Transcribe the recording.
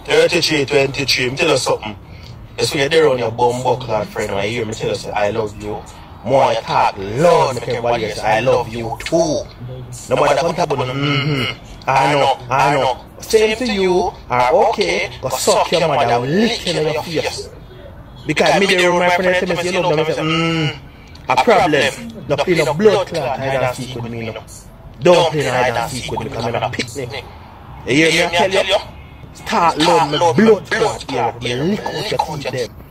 33, 23, me tell you something. It's when you're there on your bum buckler friend, when you hear me tell you say, I love you. More you talk loud, make everybody else, I love you too. Nobody comfortable, I know. Same to you, okay, but suck your mother, I will lick you in your face. Because me there with my friend tell me, you love them, I say, a problem. Don't play no blood clot hide and seek with me, no. Don't play no hide and seek with me, because I'm a picnic. You hear me, I tell you? Start love me blood clot here, me lick out your teeth them.